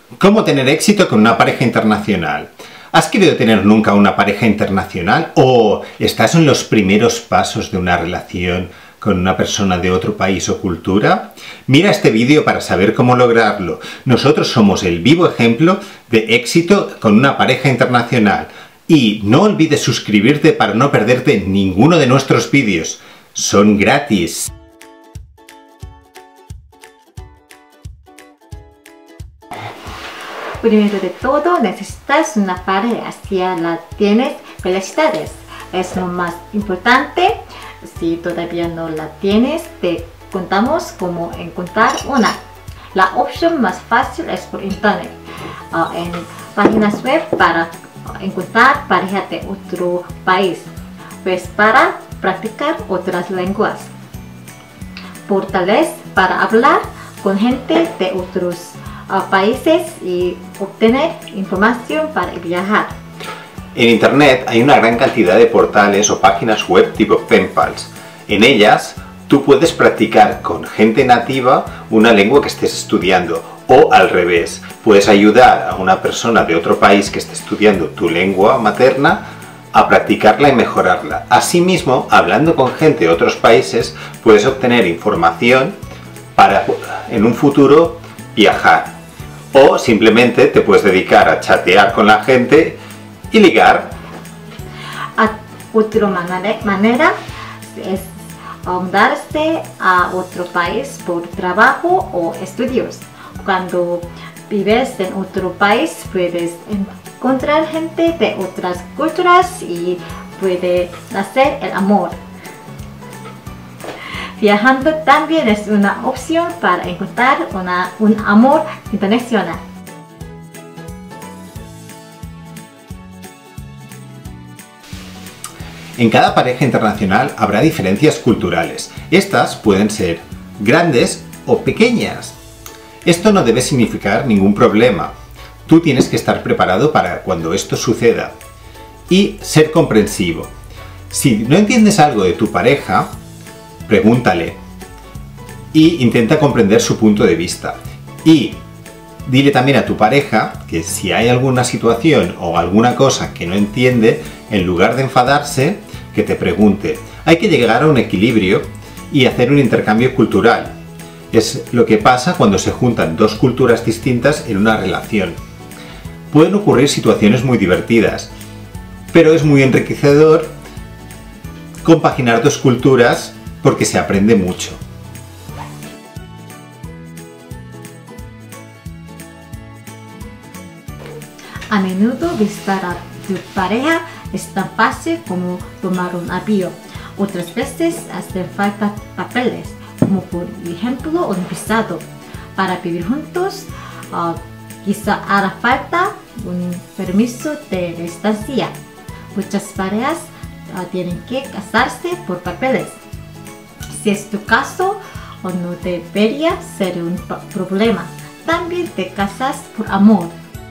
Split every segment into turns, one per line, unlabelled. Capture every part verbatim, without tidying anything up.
¿Cómo tener éxito con una pareja internacional? ¿Has querido tener nunca una pareja internacional? ¿O estás en los primeros pasos de una relación con una persona de otro país o cultura? Mira este vídeo para saber cómo lograrlo. Nosotros somos el vivo ejemplo de éxito con una pareja internacional. Y no olvides suscribirte para no perderte ninguno de nuestros vídeos. Son gratis.
Primero de todo, necesitas una pareja. Si ya la tienes, felicidades. Es lo más importante. Si todavía no la tienes, te contamos cómo encontrar una. La opción más fácil es por internet, uh, en páginas web para encontrar pareja de otro país, pues para practicar otras lenguas, portales para hablar con gente de otros uh, países y obtener información para viajar.
En internet hay una gran cantidad de portales o páginas web tipo pen pals. En ellas tú puedes practicar con gente nativa una lengua que estés estudiando, o al revés, puedes ayudar a una persona de otro país que esté estudiando tu lengua materna a practicarla y mejorarla. Asimismo, hablando con gente de otros países, puedes obtener información para en un futuro viajar. O simplemente te puedes dedicar a chatear con la gente y ligar.
A otra manera es mudarse a otro país por trabajo o estudios. Cuando vives en otro país puedes encontrar gente de otras culturas y puede nacer el amor. Viajando también es una opción para encontrar una, un amor internacional.
En cada pareja internacional habrá diferencias culturales. Estas pueden ser grandes o pequeñas. Esto no debe significar ningún problema. Tú tienes que estar preparado para cuando esto suceda y ser comprensivo. Si no entiendes algo de tu pareja, pregúntale y intenta comprender su punto de vista. Y dile también a tu pareja que si hay alguna situación o alguna cosa que no entiende, en lugar de enfadarse, que te pregunte. Hay que llegar a un equilibrio y hacer un intercambio cultural. Es lo que pasa cuando se juntan dos culturas distintas en una relación. Pueden ocurrir situaciones muy divertidas, pero es muy enriquecedor compaginar dos culturas porque se aprende mucho.
A menudo visitar a tu pareja es tan fácil como tomar un avión. Otras veces hacen falta papeles, como por ejemplo un visado. Para vivir juntos, uh, quizá hará falta un permiso de estancia. Muchas parejas uh, tienen que casarse por papeles. Si es tu caso, uh, no debería ser un problema. También te casas por amor.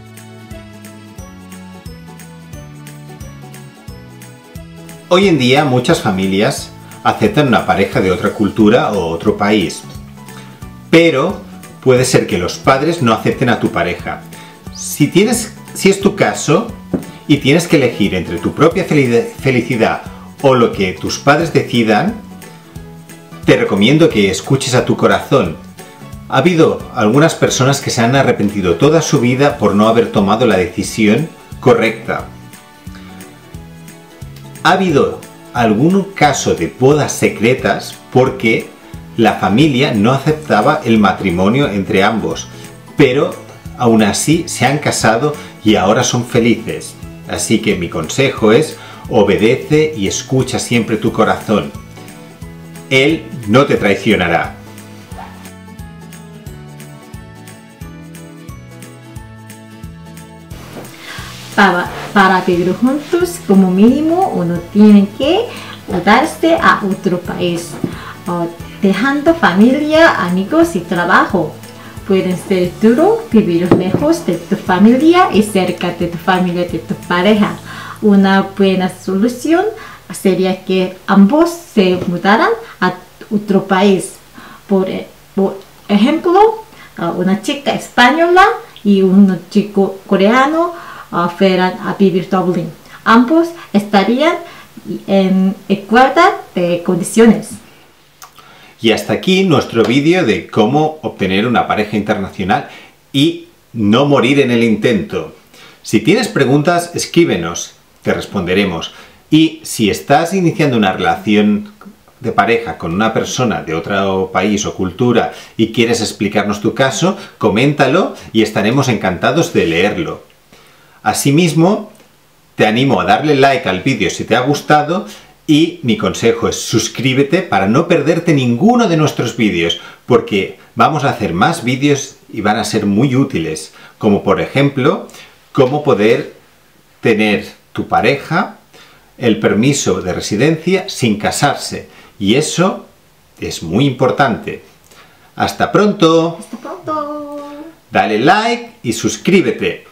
Hoy en día muchas familias aceptan una pareja de otra cultura o otro país, pero puede ser que los padres no acepten a tu pareja. Si, tienes, si es tu caso y tienes que elegir entre tu propia felicidad o lo que tus padres decidan, te recomiendo que escuches a tu corazón. Ha habido algunas personas que se han arrepentido toda su vida por no haber tomado la decisión correcta. Ha habido algún caso de bodas secretas porque la familia no aceptaba el matrimonio entre ambos, pero aún así se han casado y ahora son felices. Así que mi consejo es: obedece y escucha siempre tu corazón. Él no te traicionará.
Para, para vivir juntos, como mínimo, uno tiene que mudarse a otro país, uh, dejando familia, amigos y trabajo. Puede ser duro vivir lejos de tu familia y cerca de tu familia de tu pareja. Una buena solución sería que ambos se mudaran a otro país. Por, por ejemplo, una chica española y un chico coreano uh, fueran a vivir Dublín. Ambos estarían en igualdad de condiciones.
Y hasta aquí nuestro vídeo de cómo obtener una pareja internacional y no morir en el intento. Si tienes preguntas, escríbenos, te responderemos. Y si estás iniciando una relación de pareja con una persona de otro país o cultura y quieres explicarnos tu caso, coméntalo y estaremos encantados de leerlo. Asimismo, te animo a darle like al vídeo si te ha gustado y mi consejo es suscríbete para no perderte ninguno de nuestros vídeos, porque vamos a hacer más vídeos y van a ser muy útiles, como por ejemplo, cómo poder tener tu pareja el permiso de residencia sin casarse. Y eso es muy importante. ¡Hasta pronto!
Hasta pronto.
Dale like y suscríbete.